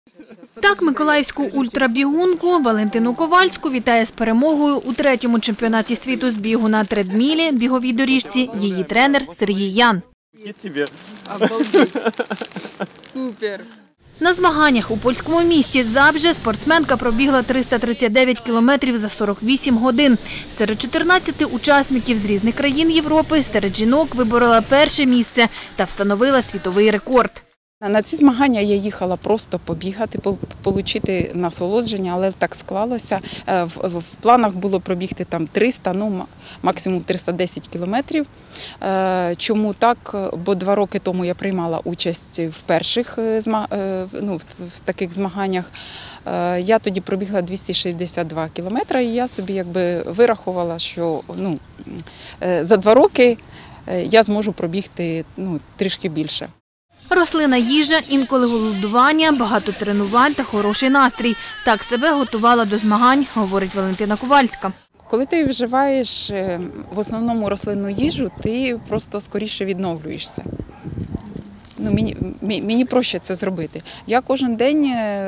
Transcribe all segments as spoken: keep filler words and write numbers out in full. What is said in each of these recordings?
Так миколаївську ультрабігунку Валентину Ковальську вітає з перемогою у третьому чемпіонаті світу з бігу на тредмілі, біговій доріжці, її тренер Сергій Ян. Обалдеть. Супер. На змаганнях у польському місті Забже спортсменка пробігла триста тридцять дев'ять кілометрів за сорок вісім годин. Серед чотирнадцяти учасників з різних країн Європи серед жінок виборола перше місце та встановила світовий рекорд. На ці змагання я їхала просто побігати, отримати насолодження, але так склалося. В, в, в планах було пробігти там триста, ну максимум триста десять кілометрів. Чому так? Бо два роки тому я приймала участь в перших ну, в таких змаганнях. Я тоді пробігла двісті шістдесят два кілометри, і я собі якби вирахувала, що ну, за два роки я зможу пробігти ну, трішки більше. Рослина їжа, інколи голодування, багато тренувань та хороший настрій. Так себе готувала до змагань, говорить Валентина Ковальська. Коли ти вживаєш в основному рослинну їжу, ти просто скоріше відновлюєшся. Ну, мені, мені проще це зробити. Я кожен день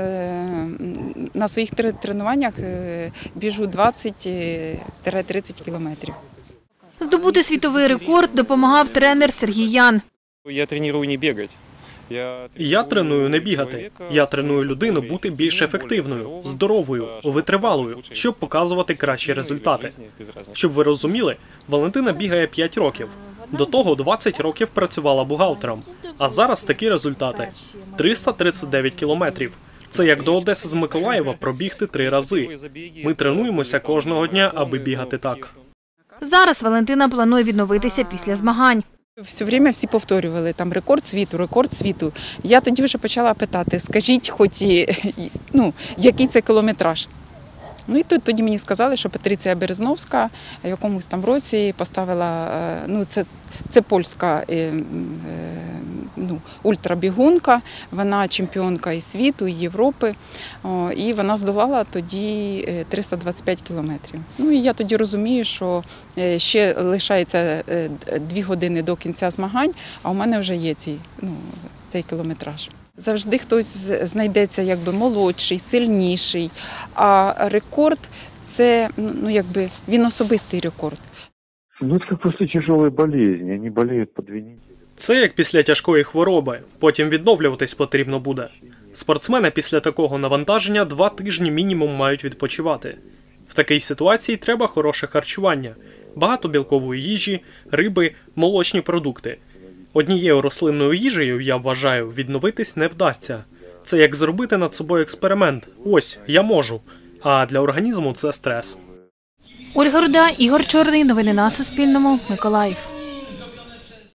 на своїх тренуваннях біжу двадцять - тридцять кілометрів. Здобути світовий рекорд допомагав тренер Сергій Ян. Я треную не бігати. Я треную не бігати. Я треную людину бути більш ефективною, здоровою, витривалою, щоб показувати кращі результати. Щоб ви розуміли, Валентина бігає п'ять років. До того двадцять років працювала бухгалтером. А зараз такі результати – триста тридцять дев'ять кілометрів. Це як до Одеси з Миколаєва пробігти три рази. Ми тренуємося кожного дня, аби бігати так. Зараз Валентина планує відновитися після змагань. Все время всі повторювали, там рекорд світу, рекорд світу. Я тоді вже почала питати, скажіть хоч, ну, який це кілометраж. Ну і тут тоді мені сказали, що Патриція Березновська в якомусь там році поставила, ну це, це польська ну, ультрабігунка, вона чемпіонка і світу, і Європи, о, і вона здолала тоді триста двадцять п'ять кілометрів. Ну і я тоді розумію, що ще лишається дві години до кінця змагань, а у мене вже є ці, ну, цей кілометраж. Завжди хтось знайдеться якби молодший, сильніший, а рекорд – це, ну, якби, він особистий рекорд. Ну, це просто тяжелі болезні, вони боліють по дві неділі. Це як після тяжкої хвороби, потім відновлюватись потрібно буде. Спортсмени після такого навантаження два тижні мінімум мають відпочивати. В такій ситуації треба хороше харчування, багато білкової їжі, риби, молочні продукти. Однією рослинною їжею, я вважаю, відновитись не вдасться. Це як зробити над собою експеримент. Ось, я можу. А для організму це стрес. Ольга Руда, Ігор Чорний. Новини на Суспільному. Миколаїв.